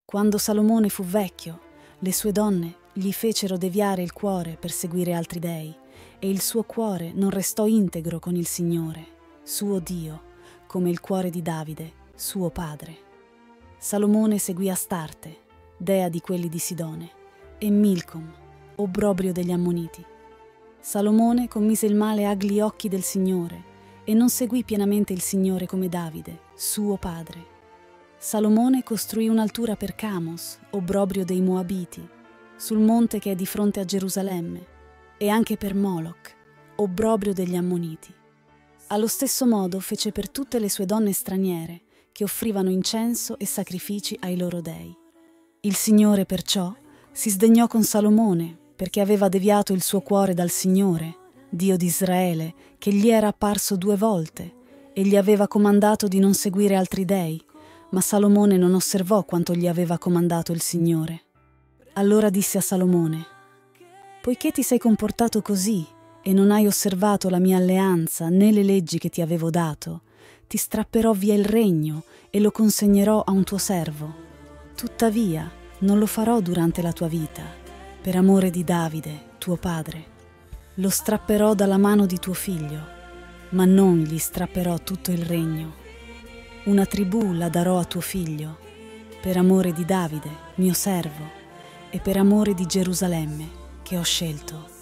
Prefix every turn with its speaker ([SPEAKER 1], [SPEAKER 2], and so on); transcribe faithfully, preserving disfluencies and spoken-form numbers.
[SPEAKER 1] Quando Salomone fu vecchio, le sue donne gli fecero deviare il cuore per seguire altri dei, e il suo cuore non restò integro con il Signore, suo Dio, come il cuore di Davide, suo padre. Salomone seguì Astarte, dea di quelli di Sidone, e Milcom, obbrobrio degli Ammoniti. Salomone commise il male agli occhi del Signore e non seguì pienamente il Signore come Davide, suo padre. Salomone costruì un'altura per Camos, obbrobrio dei Moabiti, sul monte che è di fronte a Gerusalemme, e anche per Moloch, obbrobrio degli Ammoniti. Allo stesso modo fece per tutte le sue donne straniere, che offrivano incenso e sacrifici ai loro dei. Il Signore perciò si sdegnò con Salomone, perché aveva deviato il suo cuore dal Signore, Dio di Israele, che gli era apparso due volte, e gli aveva comandato di non seguire altri dei, ma Salomone non osservò quanto gli aveva comandato il Signore. Allora disse a Salomone: «Poiché ti sei comportato così e non hai osservato la mia alleanza né le leggi che ti avevo dato, ti strapperò via il regno e lo consegnerò a un tuo servo. Tuttavia non lo farò durante la tua vita, per amore di Davide, tuo padre. Lo strapperò dalla mano di tuo figlio, ma non gli strapperò tutto il regno. Una tribù la darò a tuo figlio, per amore di Davide, mio servo, e per amore di Gerusalemme, che ho scelto».